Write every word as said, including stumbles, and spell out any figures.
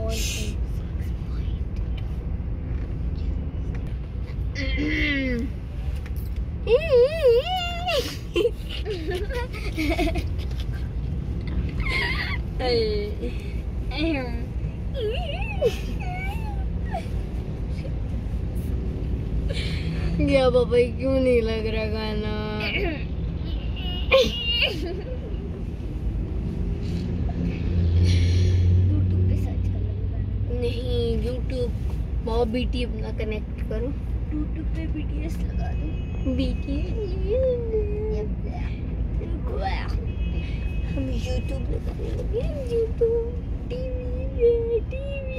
क्या पापा क्यों नहीं लग रहा गाना? यूट्यूब पे सर्च कर लो गाना। नहीं, यूट्यूब बहुत बीटी अपना कनेक्ट करो। यूट्यूब पे बीटीएस लगा दो। बीटीएस हम यूट्यूब लगाने लगे। YouTube TV TV